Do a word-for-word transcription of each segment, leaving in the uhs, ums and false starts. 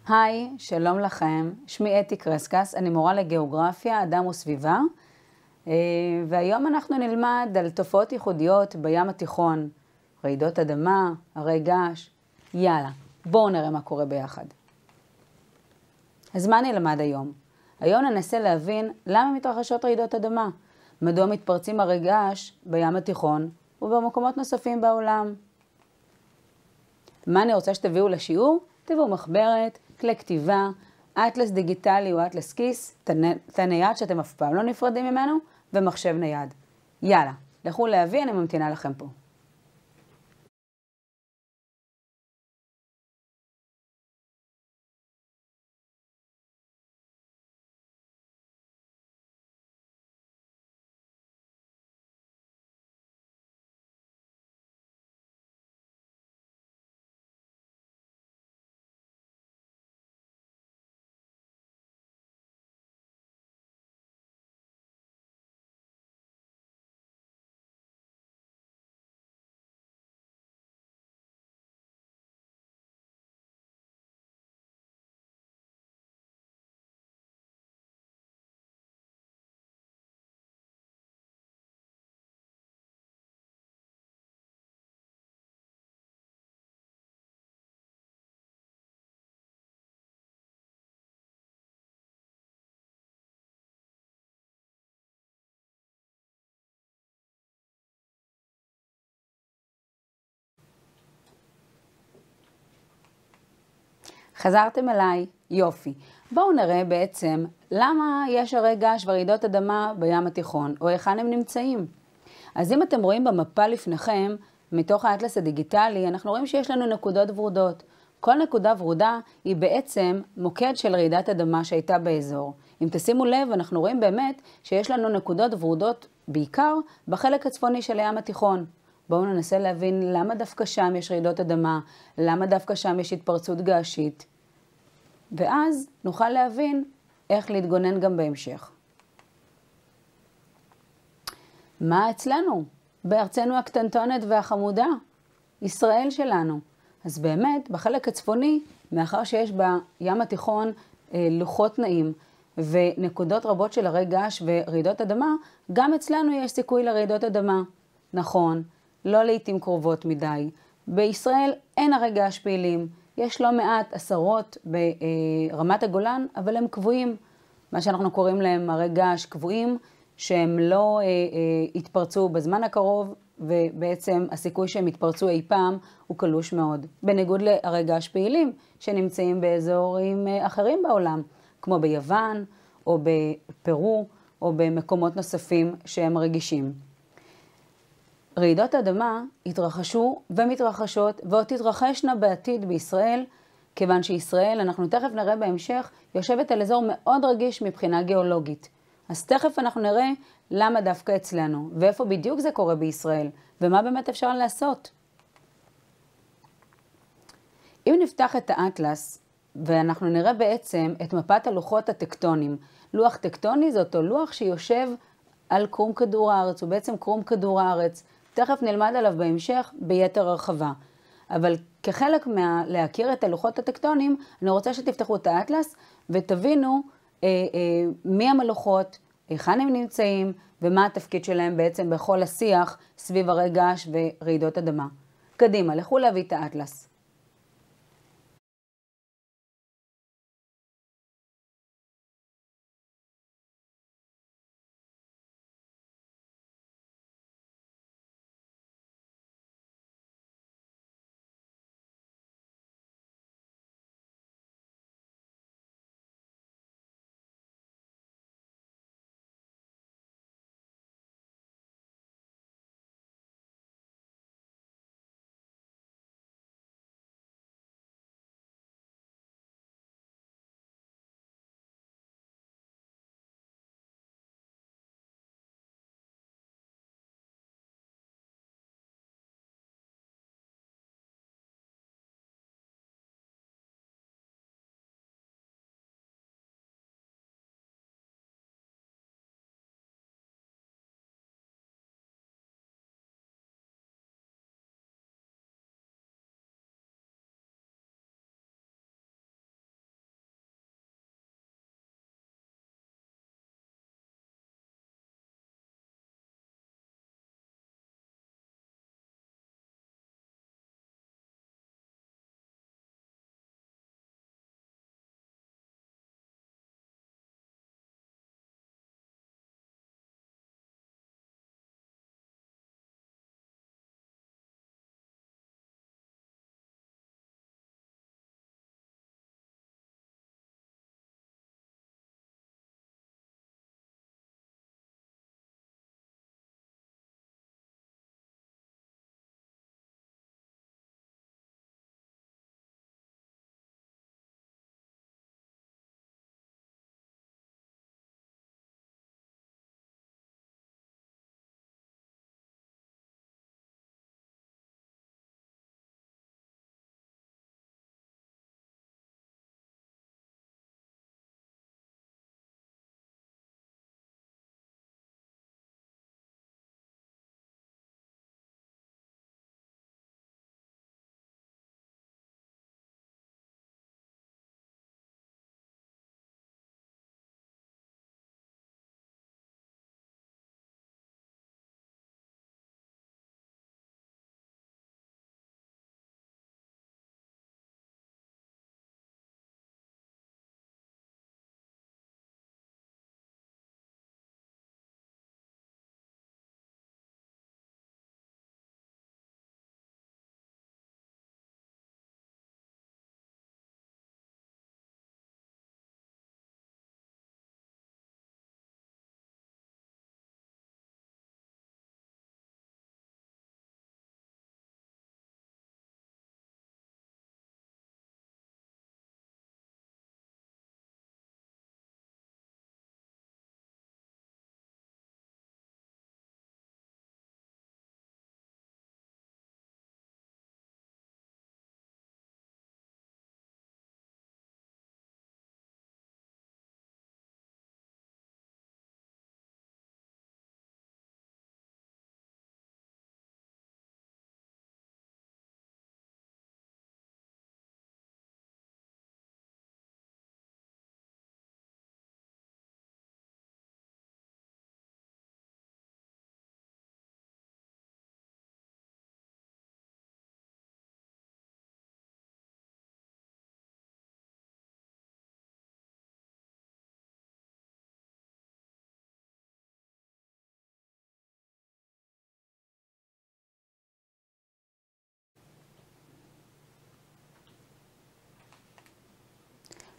היי, שלום לכם, שמי אתי קרסקס, אני מורה לגיאוגרפיה, אדם וסביבה, והיום אנחנו נלמד על תופעות ייחודיות בים התיכון, רעידות אדמה, הרי געש. יאללה, בואו נראה מה קורה ביחד. אז מה נלמד היום? היום ננסה להבין למה מתרחשות רעידות אדמה, מדוע מתפרצים הרי געש בים התיכון ובמקומות נוספים בעולם. מה אני רוצה שתביאו לשיעור? תביאו מחברת, כלי כתיבה, אטלס דיגיטלי או אטלס כיס, תא נייד שאתם אף פעם לא נפרדים ממנו, ומחשב נייד. יאללה, לכו להביא, אני ממתינה לכם פה. חזרתם אליי, יופי. בואו נראה בעצם למה יש הרי געש ורעידות אדמה בים התיכון, או היכן הם נמצאים. אז אם אתם רואים במפה לפניכם, מתוך האטלס הדיגיטלי, אנחנו רואים שיש לנו נקודות ורודות. כל נקודה ורודה היא בעצם מוקד של רעידת אדמה שהייתה באזור. אם תשימו לב, אנחנו רואים באמת שיש לנו נקודות ורודות בעיקר בחלק הצפוני של הים התיכון. בואו ננסה להבין למה דווקא שם יש רעידות אדמה, למה דווקא שם יש התפרצות געשית. ואז נוכל להבין איך להתגונן גם בהמשך. מה אצלנו? בארצנו הקטנטונת והחמודה, ישראל שלנו. אז באמת, בחלק הצפוני, מאחר שיש בים התיכון אה, לוחות נעים ונקודות רבות של הרי געש ורעידות אדמה, גם אצלנו יש סיכוי לרעידות אדמה. נכון, לא לעתים קרובות מדי. בישראל אין הרי געש פעילים. יש לא מעט עשרות ברמת הגולן, אבל הם קבועים. מה שאנחנו קוראים להם הרי געש קבועים, שהם לא אה, אה, התפרצו בזמן הקרוב, ובעצם הסיכוי שהם התפרצו אי פעם הוא קלוש מאוד. בניגוד להרי געש פעילים שנמצאים באזורים אה, אחרים בעולם, כמו ביוון, או בפרו, או במקומות נוספים שהם רגישים. רעידות אדמה התרחשו ומתרחשות ועוד תתרחשנה בעתיד בישראל, כיוון שישראל, אנחנו תכף נראה בהמשך, יושבת על אזור מאוד רגיש מבחינה גיאולוגית. אז תכף אנחנו נראה למה דווקא אצלנו, ואיפה בדיוק זה קורה בישראל, ומה באמת אפשר לעשות. אם נפתח את האטלס, ואנחנו נראה בעצם את מפת הלוחות הטקטונים. לוח טקטוני זה אותו לוח שיושב על קרום כדור הארץ, הוא בעצם קרום כדור הארץ. תכף נלמד עליו בהמשך ביתר הרחבה. אבל כחלק מלהכיר את הלוחות הטקטונים, אני רוצה שתפתחו את האטלס ותבינו אה, אה, מי המלוחות, היכן הם נמצאים, ומה התפקיד שלהם בעצם בכל השיח סביב הרי געש ורעידות אדמה. קדימה, לכו להביא את האטלס.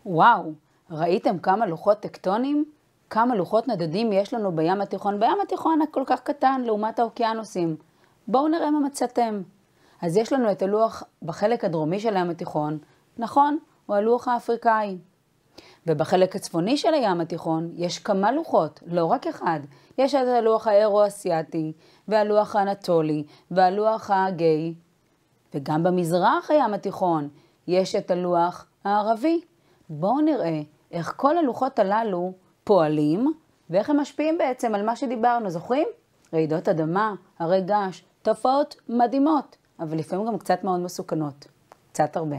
וואו, ראיתם כמה לוחות טקטונים? כמה לוחות נדדים יש לנו בים התיכון? בים התיכון הכל כך קטן לעומת האוקיינוסים. בואו נראה מה מצאתם. אז יש לנו את הלוח בחלק הדרומי של הים התיכון, נכון, הוא הלוח האפריקאי. ובחלק הצפוני של הים התיכון יש כמה לוחות, לא רק אחד. יש את הלוח האירו-אסיאטי, והלוח האנטולי, והלוח האגאי. וגם במזרח הים התיכון יש את הלוח הערבי. בואו נראה איך כל הלוחות הללו פועלים, ואיך הם משפיעים בעצם על מה שדיברנו, זוכרים? רעידות אדמה, הרי געש, תופעות מדהימות, אבל לפעמים גם קצת מאוד מסוכנות, קצת הרבה.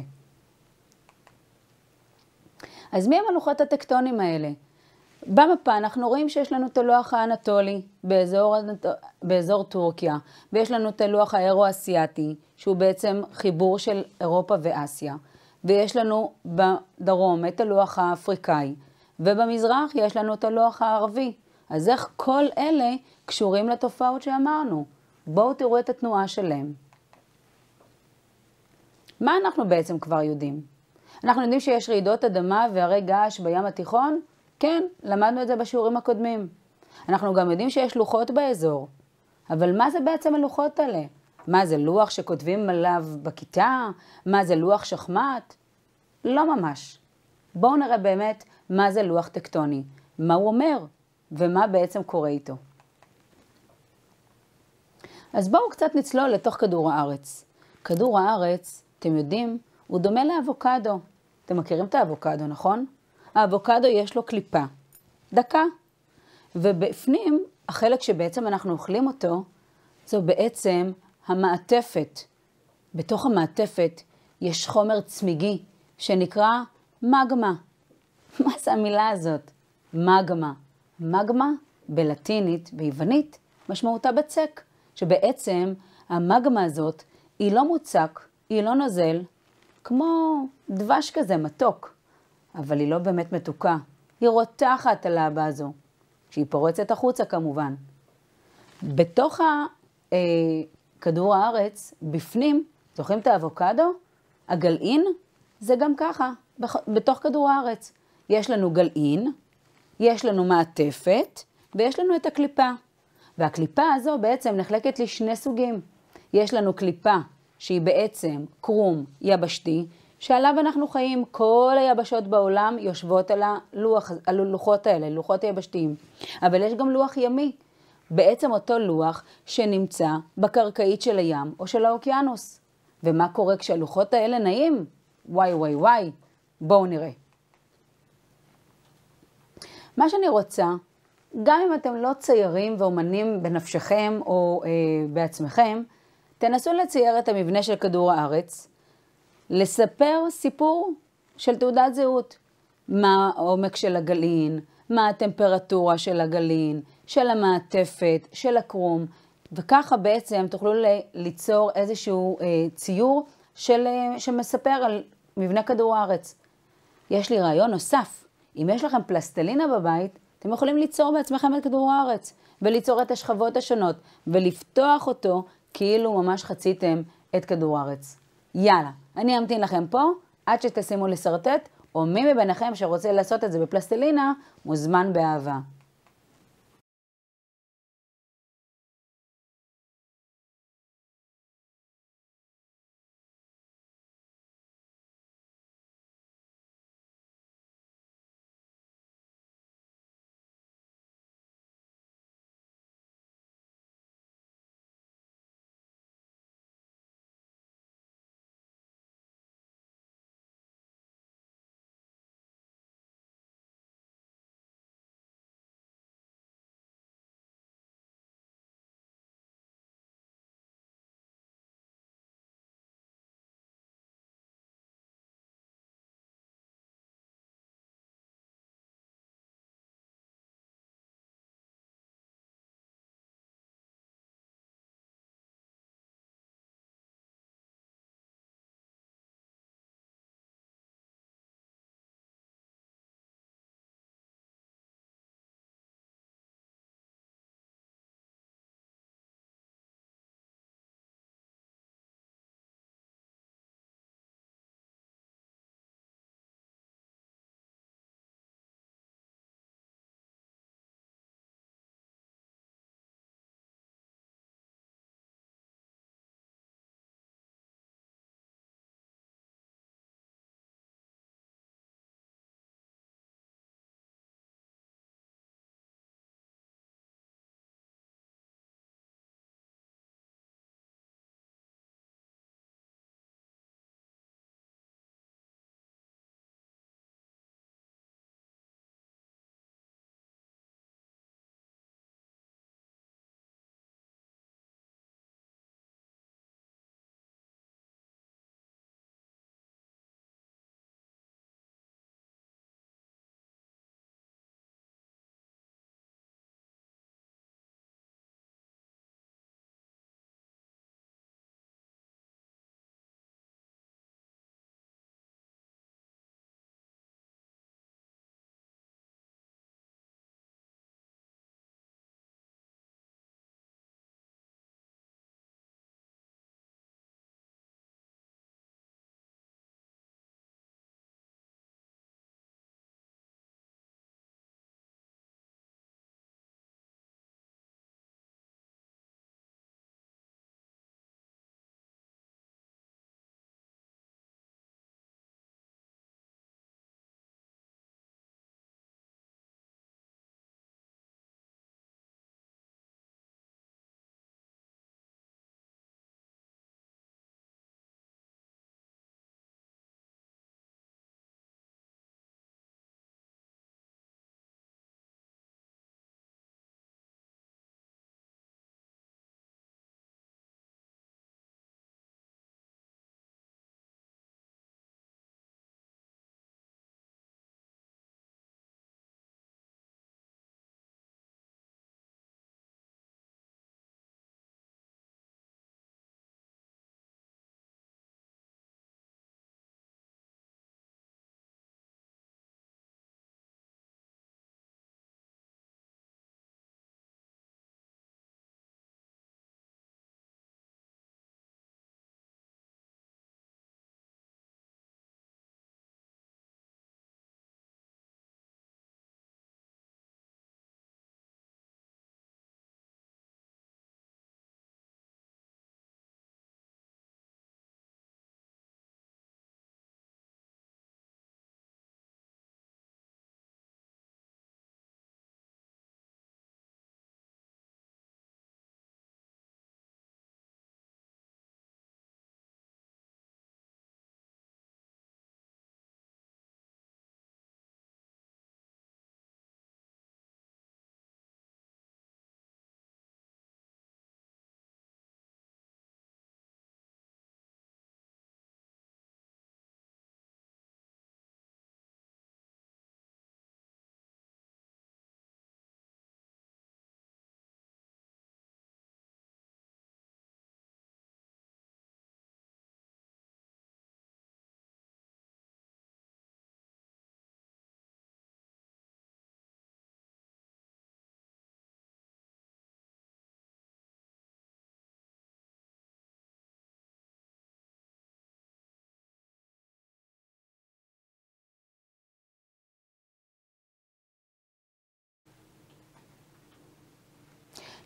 אז מי הם הלוחות הטקטונים האלה? במפה אנחנו רואים שיש לנו את הלוח האנטולי באזור, באזור טורקיה, ויש לנו את הלוח האירו-אסיאטי, שהוא בעצם חיבור של אירופה ואסיה, ויש לנו בדרום את הלוח האפריקאי, ובמזרח יש לנו את הלוח הערבי. אז איך כל אלה קשורים לתופעות שאמרנו? בואו תראו את התנועה שלהם. מה אנחנו בעצם כבר יודעים? אנחנו יודעים שיש רעידות אדמה והרי געש בים התיכון? כן, למדנו את זה בשיעורים הקודמים. אנחנו גם יודעים שיש לוחות באזור. אבל מה זה בעצם הלוחות האלה? מה זה לוח שכותבים עליו בכיתה? מה זה לוח שחמט? לא ממש. בואו נראה באמת מה זה לוח טקטוני, מה הוא אומר ומה בעצם קורה איתו. אז בואו קצת נצלול לתוך כדור הארץ. כדור הארץ, אתם יודעים, הוא דומה לאבוקדו. אתם מכירים את האבוקדו, נכון? האבוקדו יש לו קליפה, דקה, ובפנים, החלק שבעצם אנחנו אוכלים אותו, זו בעצם המעטפת. בתוך המעטפת יש חומר צמיגי שנקרא מגמה. מה זה המילה הזאת? מגמה. מגמה בלטינית, ביוונית, משמעותה בצק, שבעצם המגמה הזאת היא לא מוצק, היא לא נוזל, כמו דבש כזה מתוק, אבל היא לא באמת מתוקה. היא רותחת על האבא הזו, כשהיא פורצת החוצה כמובן. בתוך ה, אה, כדור הארץ, בפנים, זוכרים את האבוקדו? הגלעין זה גם ככה, בתוך כדור הארץ. יש לנו גלעין, יש לנו מעטפת, ויש לנו את הקליפה. והקליפה הזו בעצם נחלקת לשני סוגים. יש לנו קליפה שהיא בעצם קרום יבשתי, שעליו אנחנו חיים. כל היבשות בעולם יושבות על הלוח, על הלוחות האלה, לוחות היבשתיים. אבל יש גם לוח ימי, בעצם אותו לוח שנמצא בקרקעית של הים או של האוקיינוס. ומה קורה כשהלוחות האלה נעים? וואי וואי וואי, בואו נראה. מה שאני רוצה, גם אם אתם לא ציירים ואומנים בנפשכם או אה, בעצמכם, תנסו לצייר את המבנה של כדור הארץ, לספר סיפור של תעודת זהות. מה העומק של הגלעין, מה הטמפרטורה של הגלעין, של המעטפת, של הקרום, וככה בעצם תוכלו ליצור איזשהו אה, ציור של, אה, שמספר על מבנה כדור הארץ. יש לי רעיון נוסף. אם יש לכם פלסטלינה בבית, אתם יכולים ליצור בעצמכם את כדור הארץ, וליצור את השכבות השונות, ולפתוח אותו כאילו ממש חציתם את כדור הארץ. יאללה, אני אמתין לכם פה, עד שתשימו לסרטט, או מי מביניכם שרוצה לעשות את זה בפלסטלינה, מוזמן באהבה.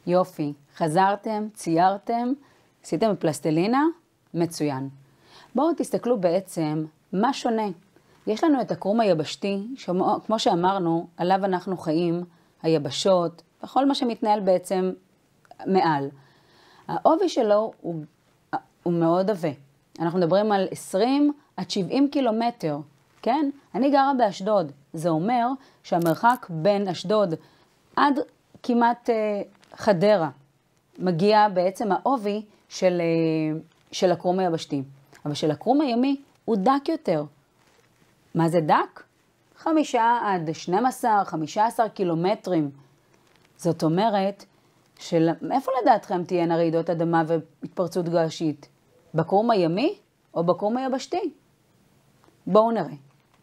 יופי. חזרתם, ציירתם, עשיתם בפלסטלינה? מצוין. בואו תסתכלו בעצם מה שונה. יש לנו את הקרום היבשתי, כמו שאמרנו, עליו אנחנו חיים, היבשות, וכל מה שמתנהל בעצם מעל. העובי שלו הוא, הוא מאוד עבה. אנחנו מדברים על עשרים עד שבעים קילומטר, כן? אני גרה באשדוד. זה אומר שהמרחק בין אשדוד עד כמעט אה, חדרה מגיע בעצם העובי של, אה, של הקרום היבשתי. אבל של הקרום הימי הוא דק יותר. מה זה דק? חמישה עד שנים עשר, חמישה עשר קילומטרים. זאת אומרת, של... איפה לדעתכם תהיינה רעידות אדמה והתפרצות געשית? בקרום הימי או בקרום היבשתי? בואו נראה.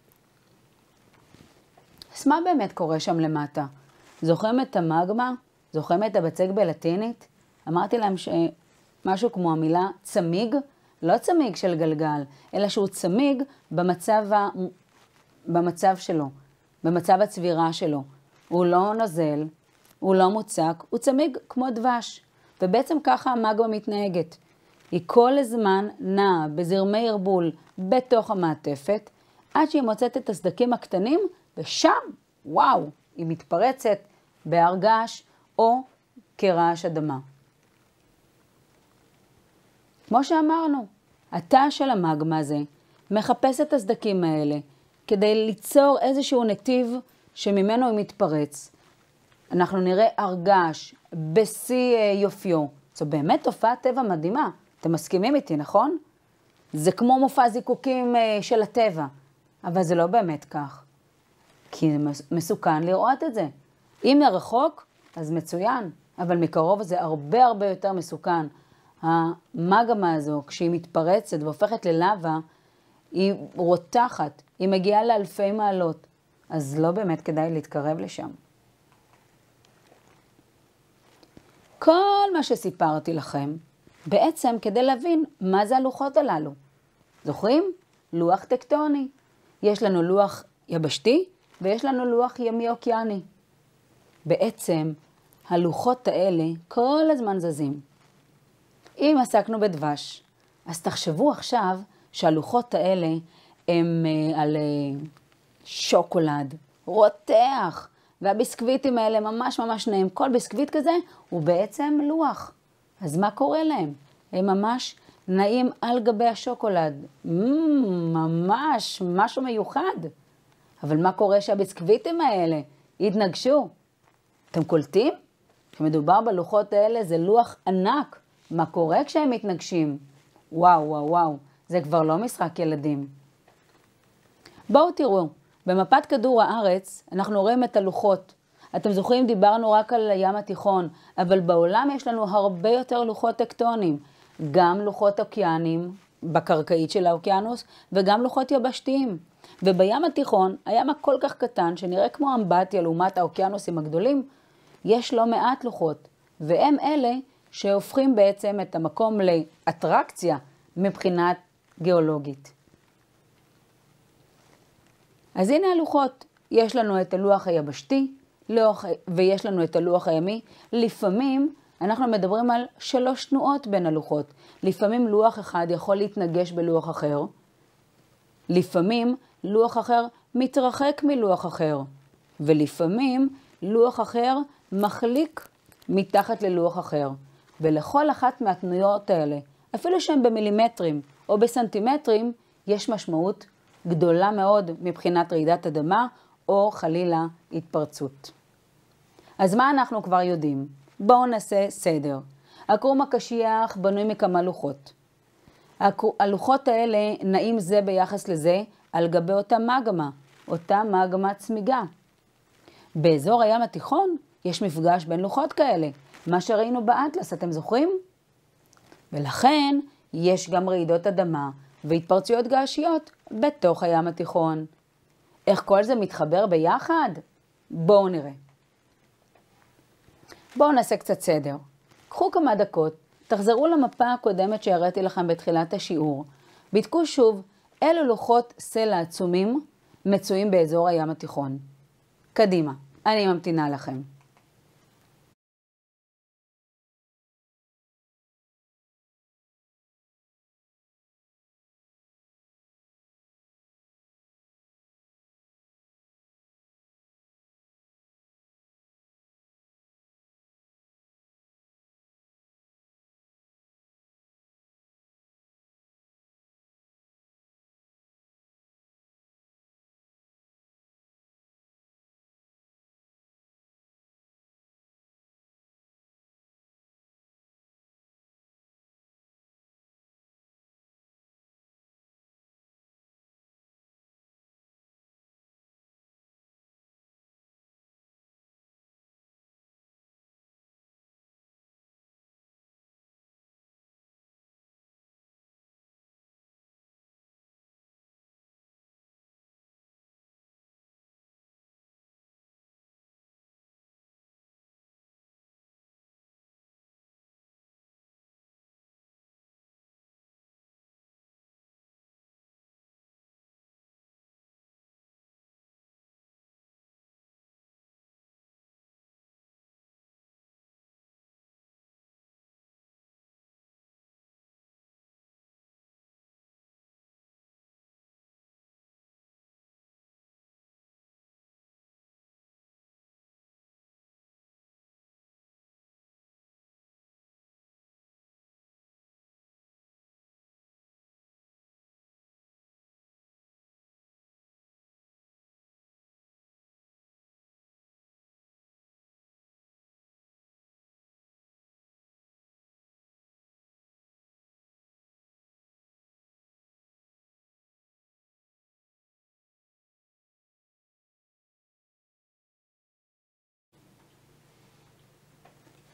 אז מה באמת קורה שם למטה? זוכרים את המגמה? זוכרים את הבצק בלטינית? אמרתי להם שמשהו כמו המילה צמיג, לא צמיג של גלגל, אלא שהוא צמיג במצב, ה... במצב שלו, במצב הצבירה שלו. הוא לא נוזל, הוא לא מוצק, הוא צמיג כמו דבש. ובעצם ככה המגמה מתנהגת. היא כל הזמן נעה בזרמי ערבול בתוך המעטפת, עד שהיא מוצאת את הסדקים הקטנים, ושם, וואו, היא מתפרצת בהר געש או כרעש אדמה. כמו שאמרנו, התא של המגמה הזה מחפש את הסדקים האלה, כדי ליצור איזשהו נתיב שממנו הוא מתפרץ. אנחנו נראה הר געש בשיא יופיו. זו באמת תופעת טבע מדהימה. אתם מסכימים איתי, נכון? זה כמו מופע זיקוקים של הטבע, אבל זה לא באמת כך. כי מסוכן לראות את זה. אם מרחוק, אז מצוין, אבל מקרוב זה הרבה הרבה יותר מסוכן. המגמה הזו, כשהיא מתפרצת והופכת ללאבה, היא רותחת, היא מגיעה לאלפי מעלות, אז לא באמת כדאי להתקרב לשם. כל מה שסיפרתי לכם, בעצם כדי להבין מה זה הלוחות הללו. זוכרים? לוח טקטוני. יש לנו לוח יבשתי ויש לנו לוח ימי אוקיאני. בעצם הלוחות האלה כל הזמן זזים. אם עסקנו בדבש, אז תחשבו עכשיו שהלוחות האלה הם על שוקולד, רותח, והביסקוויטים האלה ממש ממש נעים. כל ביסקוויט כזה הוא בעצם לוח. אז מה קורה להם? הם ממש נעים על גבי השוקולד. Mm, ממש משהו מיוחד. אבל מה קורה שהביסקוויטים האלה יתנגשו? אתם קולטים? כשמדובר בלוחות האלה זה לוח ענק. מה קורה כשהם מתנגשים? וואו, וואו, וואו. זה כבר לא משחק ילדים. בואו תראו, במפת כדור הארץ אנחנו רואים את הלוחות. אתם זוכרים, דיברנו רק על הים התיכון, אבל בעולם יש לנו הרבה יותר לוחות טקטוניים. גם לוחות אוקיאנים בקרקעית של האוקיינוס, וגם לוחות יבשתיים. ובים התיכון, הים הכל כך קטן, שנראה כמו אמבטיה לעומת האוקיינוסים הגדולים, יש לא מעט לוחות. והם אלה שהופכים בעצם את המקום לאטרקציה מבחינת גיאולוגית. אז הנה הלוחות. יש לנו את הלוח היבשתי, לוח, ויש לנו את הלוח הימי. לפעמים אנחנו מדברים על שלוש תנועות בין הלוחות. לפעמים לוח אחד יכול להתנגש בלוח אחר. לפעמים לוח אחר מתרחק מלוח אחר. ולפעמים לוח אחר מחליק מתחת ללוח אחר. ולכל אחת מהתנועות האלה, אפילו שהן במילימטרים או בסנטימטרים, יש משמעות גדולה מאוד מבחינת רעידת אדמה או חלילה התפרצות. אז מה אנחנו כבר יודעים? בואו נעשה סדר. הקרום הקשיח בנוי מכמה לוחות. הלוחות האלה נעים זה ביחס לזה על גבי אותה מגמה, אותה מגמה צמיגה. באזור הים התיכון יש מפגש בין לוחות כאלה, מה שראינו באטלס, אתם זוכרים? ולכן יש גם רעידות אדמה והתפרצויות געשיות בתוך הים התיכון. איך כל זה מתחבר ביחד? בואו נראה. בואו נעשה קצת סדר. קחו כמה דקות, תחזרו למפה הקודמת שהראיתי לכם בתחילת השיעור. בדקו שוב אילו לוחות סלע עצומים מצויים באזור הים התיכון. קדימה, אני ממתינה לכם.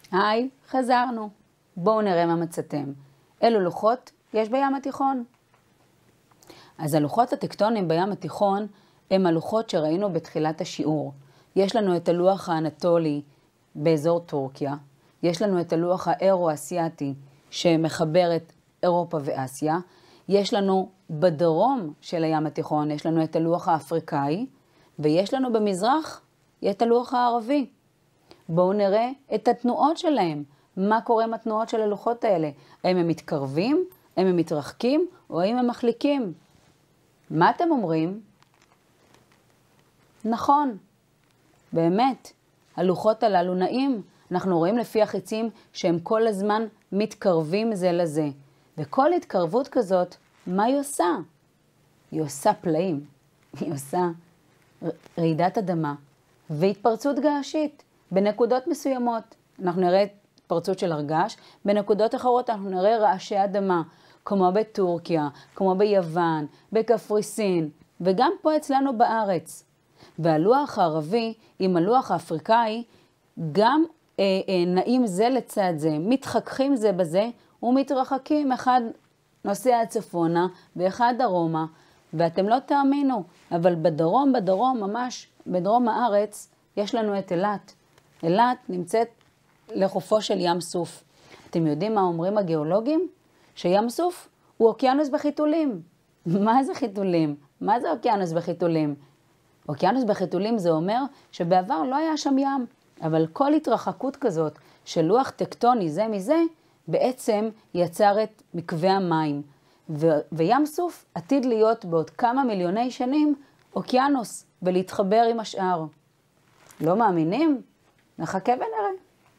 היי, חזרנו. בואו נראה מה מצאתם. אילו לוחות יש בים התיכון? אז הלוחות הטקטוניים בים התיכון הם הלוחות שראינו בתחילת השיעור. יש לנו את הלוח האנטולי באזור טורקיה, יש לנו את הלוח האירו-אסיאטי שמחבר את אירופה ואסיה, יש לנו בדרום של הים התיכון, יש לנו את הלוח האפריקאי, ויש לנו במזרח את הלוח הערבי. בואו נראה את התנועות שלהם. מה קורה עם התנועות של הלוחות האלה? האם הם מתקרבים, האם הם מתרחקים, או האם הם מחליקים? מה אתם אומרים? נכון, באמת, הלוחות הללו נעים. אנחנו רואים לפי החיצים שהם כל הזמן מתקרבים זה לזה. וכל התקרבות כזאת, מה היא עושה? היא עושה פלאים. היא עושה רעידת אדמה והתפרצות געשית בנקודות מסוימות. אנחנו נראה התפרצות של הרגש, בנקודות אחרות אנחנו נראה רעשי אדמה, כמו בטורקיה, כמו ביוון, בקפריסין, וגם פה אצלנו בארץ. והלוח הערבי עם הלוח האפריקאי גם אה, אה, נעים זה לצד זה, מתחככים זה בזה ומתרחקים, אחד נוסע צפונה ואחד דרומה, ואתם לא תאמינו, אבל בדרום, בדרום, ממש בדרום הארץ, יש לנו את אילת. אילת נמצאת לחופו של ים סוף. אתם יודעים מה אומרים הגיאולוגים? שים סוף הוא אוקיינוס בחיתולים. מה זה חיתולים? מה זה אוקיינוס בחיתולים? אוקיינוס בחיתולים זה אומר שבעבר לא היה שם ים, אבל כל התרחקות כזאת של לוח טקטוני זה מזה, בעצם יצר את מקווה המים. ו- וים סוף עתיד להיות בעוד כמה מיליוני שנים אוקיינוס ולהתחבר עם השאר. לא מאמינים? נחכה ונראה.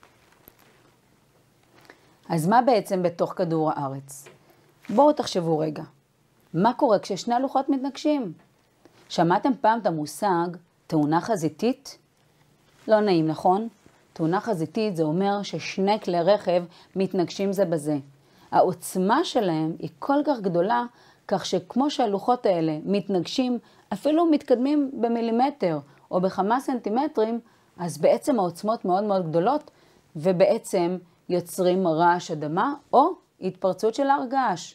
אז מה בעצם בתוך כדור הארץ? בואו תחשבו רגע. מה קורה כששני הלוחות מתנגשים? שמעתם פעם את המושג תאונה חזיתית? לא נעים, נכון? תאונה חזיתית זה אומר ששני כלי רכב מתנגשים זה בזה. העוצמה שלהם היא כל כך גדולה, כך שכמו שהלוחות האלה מתנגשים, אפילו מתקדמים במילימטר או בכמה סנטימטרים, אז בעצם העוצמות מאוד מאוד גדולות, ובעצם יוצרים רעש אדמה או התפרצות של הר געש.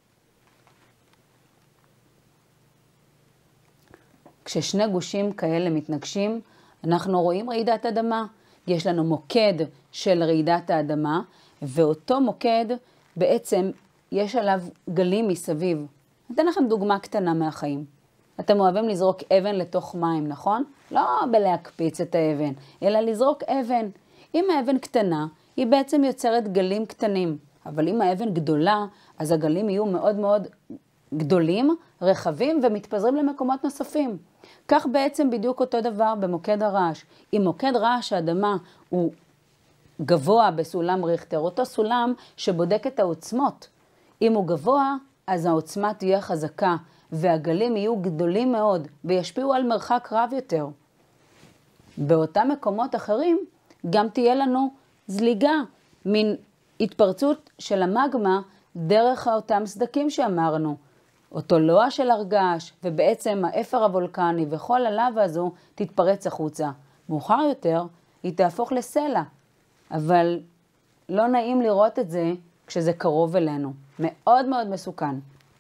כששני גושים כאלה מתנגשים, אנחנו רואים רעידת אדמה. יש לנו מוקד של רעידת האדמה, ואותו מוקד בעצם יש עליו גלים מסביב. אתן לכם דוגמה קטנה מהחיים. אתם אוהבים לזרוק אבן לתוך מים, נכון? לא בלהקפיץ את האבן, אלא לזרוק אבן. אם האבן קטנה, היא בעצם יוצרת גלים קטנים. אבל אם האבן גדולה, אז הגלים יהיו מאוד מאוד גדולים, רחבים ומתפזרים למקומות נוספים. כך בעצם בדיוק אותו דבר במוקד הרעש. אם מוקד רעש האדמה הוא גבוה בסולם ריכטר, אותו סולם שבודק את העוצמות. אם הוא גבוה, אז העוצמה תהיה חזקה, והגלים יהיו גדולים מאוד, וישפיעו על מרחק רב יותר. באותם מקומות אחרים, גם תהיה לנו זליגה, מין התפרצות של המגמה, דרך אותם סדקים שאמרנו. אותו לוע של הרגש, ובעצם האפר הוולקני וכל הלבה הזו תתפרץ החוצה. מאוחר יותר, היא תהפוך לסלע. אבל לא נעים לראות את זה כשזה קרוב אלינו. מאוד מאוד מסוכן.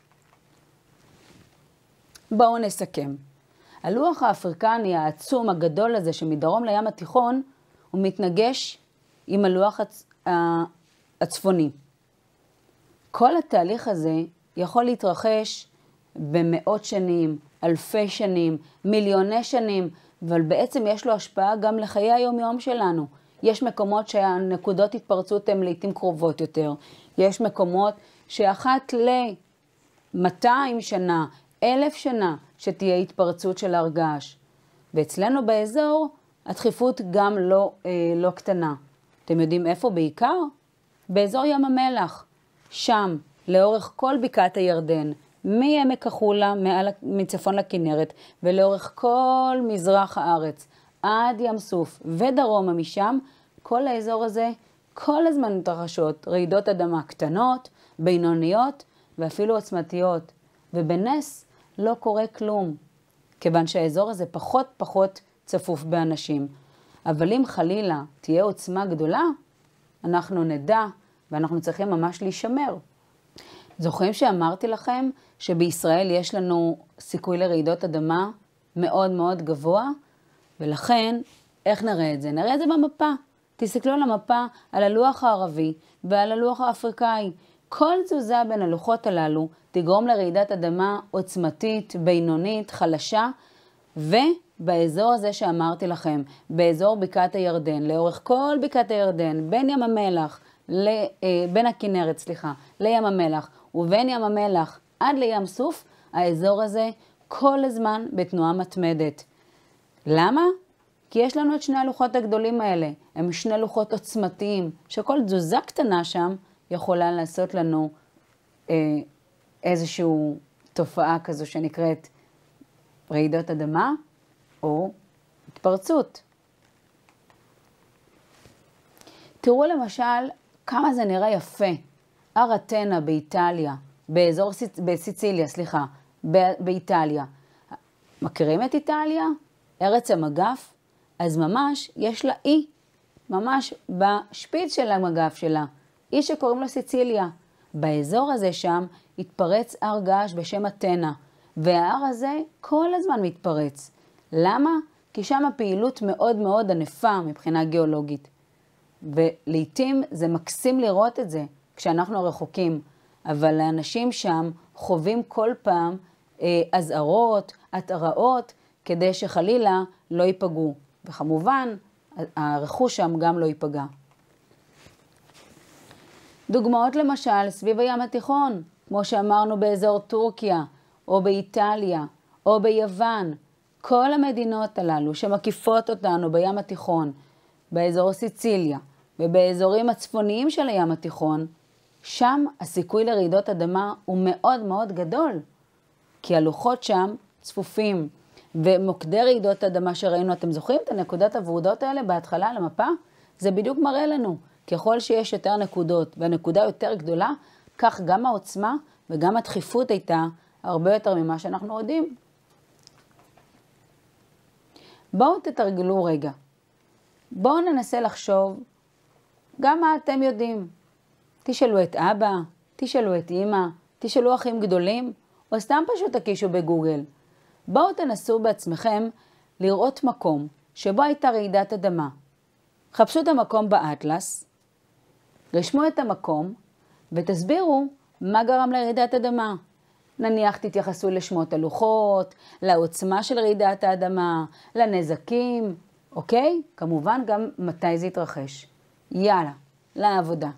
בואו נסכם. הלוח האפריקני העצום הגדול הזה שמדרום לים התיכון, הוא מתנגש עם הלוח הצ... הצפוני. כל התהליך הזה יכול להתרחש במאות שנים, אלפי שנים, מיליוני שנים, אבל בעצם יש לו השפעה גם לחיי היום-יום שלנו. יש מקומות שהנקודות התפרצות הן לעתים קרובות יותר. יש מקומות שאחת ל-מאתיים שנה, אלף שנה, שתהיה התפרצות של הרגש. ואצלנו באזור, הדחיפות גם לא, אה, לא קטנה. אתם יודעים איפה בעיקר? באזור ים המלח. שם, לאורך כל בקעת הירדן, מעמק החולה, מעל, מצפון לכנרת, ולאורך כל מזרח הארץ, עד ים סוף ודרומה משם, כל האזור הזה, כל הזמן מתרחשות רעידות אדמה קטנות, בינוניות ואפילו עוצמתיות. ובנס לא קורה כלום, כיוון שהאזור הזה פחות פחות צפוף באנשים. אבל אם חלילה תהיה עוצמה גדולה, אנחנו נדע, ואנחנו צריכים ממש להישמר. זוכרים שאמרתי לכם שבישראל יש לנו סיכוי לרעידות אדמה מאוד מאוד גבוה, ולכן איך נראה את זה? נראה את זה במפה. תסתכלו על המפה, על הלוח הערבי ועל הלוח האפריקאי. כל תזוזה בין הלוחות הללו תגרום לרעידת אדמה עוצמתית, בינונית, חלשה, ובאזור הזה שאמרתי לכם, באזור בקעת הירדן, לאורך כל בקעת הירדן, בין ים המלח, ל, אה, בין הכנרת, סליחה, לים המלח, ובין ים המלח עד לים סוף, האזור הזה כל הזמן בתנועה מתמדת. למה? כי יש לנו את שני הלוחות הגדולים האלה. הם שני לוחות עוצמתיים, שכל תזוזה קטנה שם יכולה לעשות לנו אה, איזושהי תופעה כזו שנקראת רעידות אדמה או התפרצות. תראו למשל כמה זה נראה יפה. הר אתנה באיטליה, באזור בסיציליה, סליחה, באיטליה. מכירים את איטליה? ארץ המגף? אז ממש יש לה אי, ממש בשפיץ של המגף שלה, אי שקוראים לו סיציליה. באזור הזה שם התפרץ הר געש בשם אתנה, וההר הזה כל הזמן מתפרץ. למה? כי שם הפעילות מאוד מאוד ענפה מבחינה גיאולוגית. ולעיתים זה מקסים לראות את זה כשאנחנו רחוקים, אבל האנשים שם חווים כל פעם אה, אזהרות, התראות, כדי שחלילה לא ייפגעו. וכמובן, הרכוש שם גם לא ייפגע. דוגמאות למשל סביב הים התיכון, כמו שאמרנו באזור טורקיה, או באיטליה, או ביוון. כל המדינות הללו שמקיפות אותנו בים התיכון, באזור סיציליה, ובאזורים הצפוניים של הים התיכון, שם הסיכוי לרעידות אדמה הוא מאוד מאוד גדול. כי הלוחות שם צפופים, ומוקדי רעידות אדמה שראינו, אתם זוכרים את הנקודות הוורודות האלה בהתחלה על המפה? זה בדיוק מראה לנו, ככל שיש יותר נקודות והנקודה יותר גדולה, כך גם העוצמה וגם הדחיפות הייתה הרבה יותר ממה שאנחנו יודעים. בואו תתרגלו רגע. בואו ננסה לחשוב גם מה אתם יודעים. תשאלו את אבא, תשאלו את אמא, תשאלו אחים גדולים, או סתם פשוט תקישו בגוגל. בואו תנסו בעצמכם לראות מקום שבו הייתה רעידת אדמה. חפשו את המקום באטלס, רשמו את המקום ותסבירו מה גרם לרעידת אדמה. נניח תתייחסו לשמות הלוחות, לעוצמה של רעידת האדמה, לנזקים, אוקיי? כמובן גם מתי זה יתרחש. יאללה, לעבודה.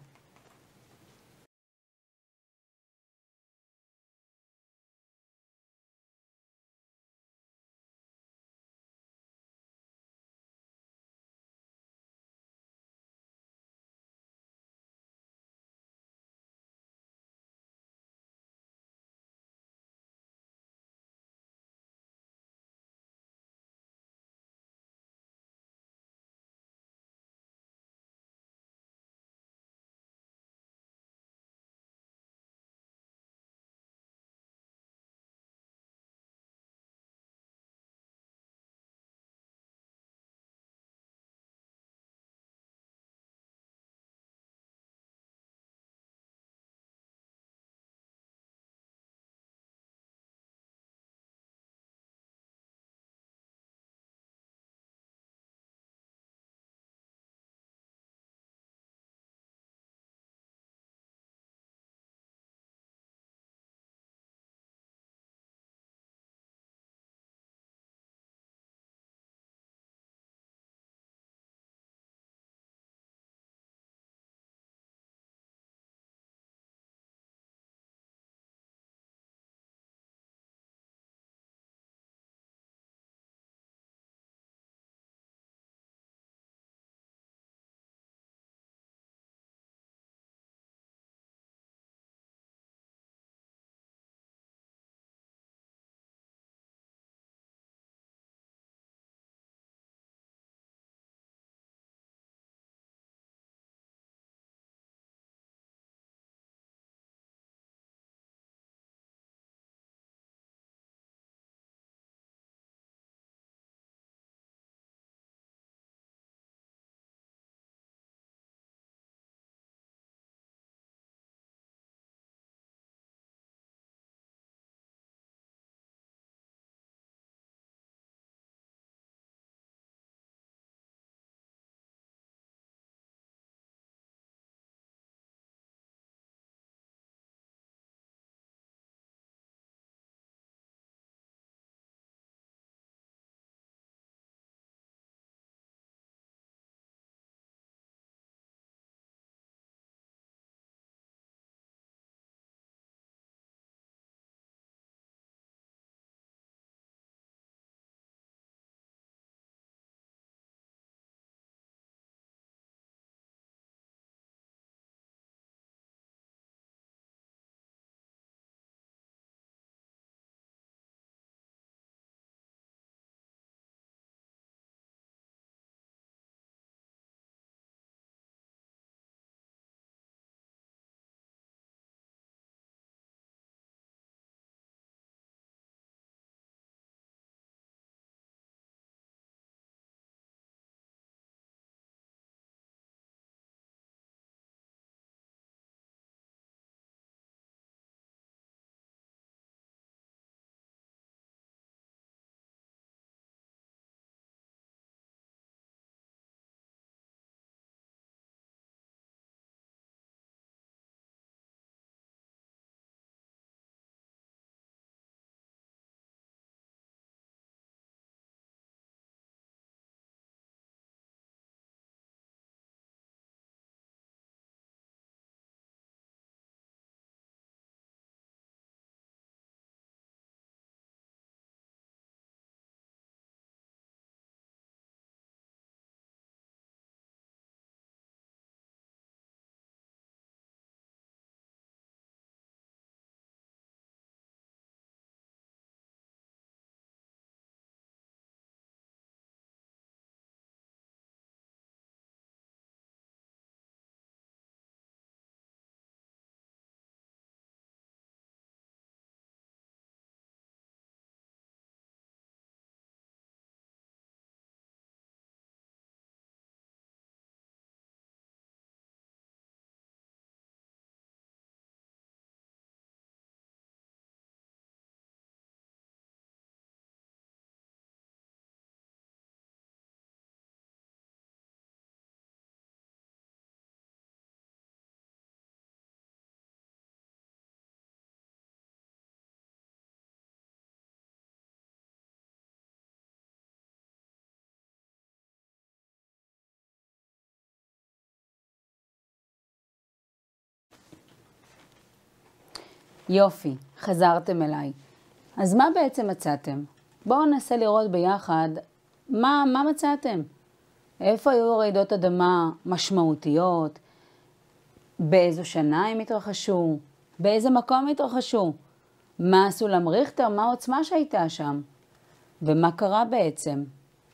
יופי, חזרתם אליי. אז מה בעצם מצאתם? בואו ננסה לראות ביחד מה, מה מצאתם. איפה היו רעידות אדמה משמעותיות? באיזו שנה הם התרחשו? באיזה מקום התרחשו? מה הסולם ריכטר? מה העוצמה שהייתה שם? ומה קרה בעצם?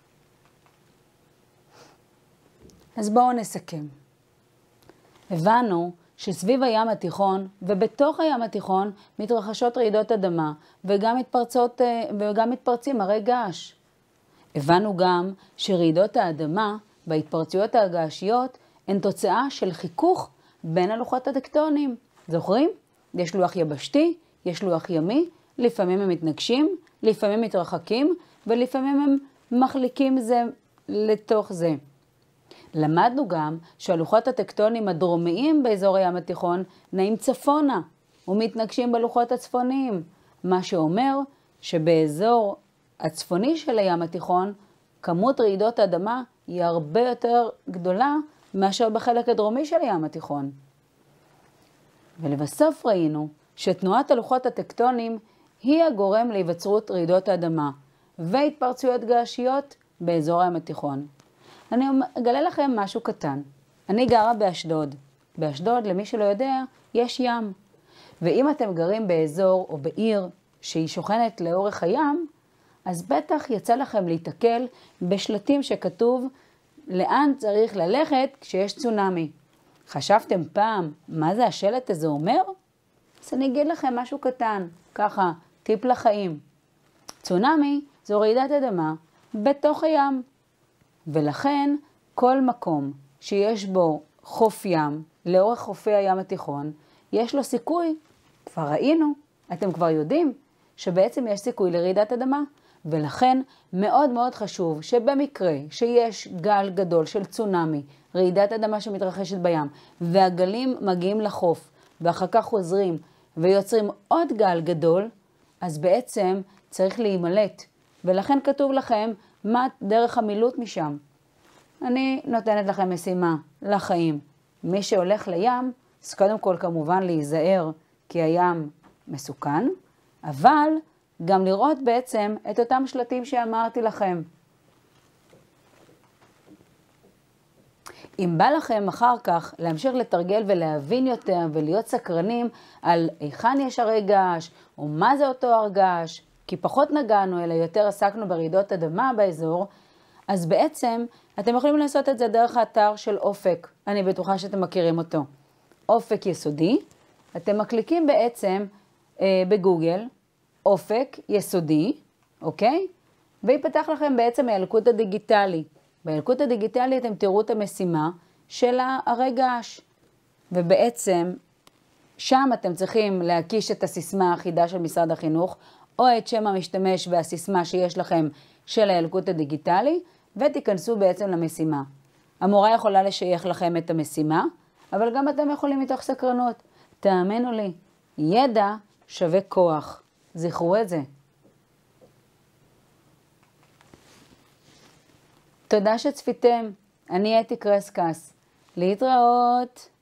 אז בואו נסכם. הבנו שסביב הים התיכון ובתוך הים התיכון מתרחשות רעידות אדמה וגם, מתפרצות, וגם מתפרצים הרי געש. הבנו גם שרעידות האדמה וההתפרצויות הגעשיות הן תוצאה של חיכוך בין הלוחות הטקטוניים. זוכרים? יש לוח יבשתי, יש לוח ימי, לפעמים הם מתנגשים, לפעמים מתרחקים ולפעמים הם מחליקים זה לתוך זה. למדנו גם שהלוחות הטקטוניים הדרומיים באזור הים התיכון נעים צפונה ומתנגשים בלוחות הצפוניים, מה שאומר שבאזור הצפוני של הים התיכון כמות רעידות האדמה היא הרבה יותר גדולה מאשר בחלק הדרומי של הים התיכון. ולבסוף ראינו שתנועת הלוחות הטקטוניים היא הגורם להיווצרות רעידות האדמה והתפרצויות געשיות באזור הים התיכון. אני אגלה לכם משהו קטן. אני גרה באשדוד. באשדוד, למי שלא יודע, יש ים. ואם אתם גרים באזור או בעיר שהיא שוכנת לאורך הים, אז בטח יצא לכם להתקל בשלטים שכתוב לאן צריך ללכת כשיש צונמי. חשבתם פעם מה זה השלט הזה אומר? אז אני אגיד לכם משהו קטן, ככה, טיפ לחיים. צונמי זו רעידת אדמה בתוך הים. ולכן כל מקום שיש בו חוף ים, לאורך חופי הים התיכון, יש לו סיכוי, כבר ראינו, אתם כבר יודעים, שבעצם יש סיכוי לרעידת אדמה. ולכן מאוד מאוד חשוב שבמקרה שיש גל גדול של צונמי, רעידת אדמה שמתרחשת בים, והגלים מגיעים לחוף, ואחר כך חוזרים ויוצרים עוד גל גדול, אז בעצם צריך להימלט. ולכן כתוב לכם מה דרך המילוט משם. אני נותנת לכם משימה לחיים. מי שהולך לים, אז קודם כל כמובן להיזהר, כי הים מסוכן, אבל גם לראות בעצם את אותם שלטים שאמרתי לכם. אם בא לכם אחר כך להמשיך לתרגל ולהבין יותר ולהיות סקרנים על היכן יש הרי געש, או מה זה אותו הר געש, כי פחות נגענו אלא יותר עסקנו ברעידות אדמה באזור, אז בעצם אתם יכולים לעשות את זה דרך האתר של אופק. אני בטוחה שאתם מכירים אותו. אופק יסודי. אתם מקליקים בעצם אה, בגוגל, אופק יסודי, אוקיי? ויפתח לכם בעצם הילקוט הדיגיטלי. בילקוט הדיגיטלי אתם תראו את המשימה של הרי געש. ובעצם שם אתם צריכים להקיש את הסיסמה האחידה של משרד החינוך, או את שם המשתמש והסיסמה שיש לכם של הילקוט הדיגיטלי, ותיכנסו בעצם למשימה. המורה יכולה לשייך לכם את המשימה, אבל גם אתם יכולים מתוך סקרנות. תאמינו לי, ידע שווה כוח. זכרו את זה. תודה שצפיתם. אני אתי קרסקס. להתראות.